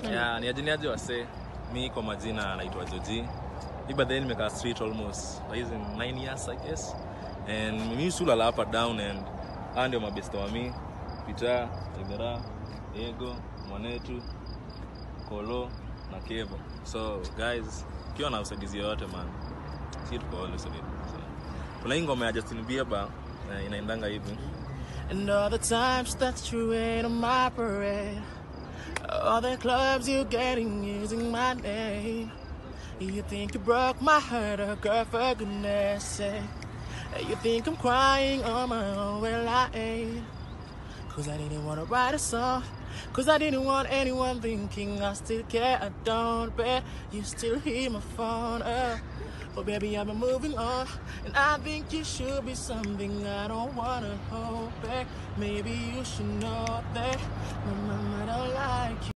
Yeah, ni aje wase. Mi kwa majina naitwa Joji. But then nimeka street almost 9 years I guess. And mimi usula hapa down and ndio mabesta wa mi. Peter, Ibera, Ego, Mwanetu, Kolo na Kevo. So guys, kiwa na usaidizi yote man. Si tuko all usaidizi. Kuna ngoma ya Justin Bieber inaendanga hivi. And all the times that you rain on my parade, all the clubs you're getting using my name. You think you broke my heart, oh girl, for goodness sake. You think I'm crying on my own, well I ain't. Cause I didn't wanna write a song, cause I didn't want anyone thinking I still care. I don't bet you still hear my phone. But baby, I've been moving on, and I think you should be something I don't wanna hold back. Maybe you should know that my mama don't like you.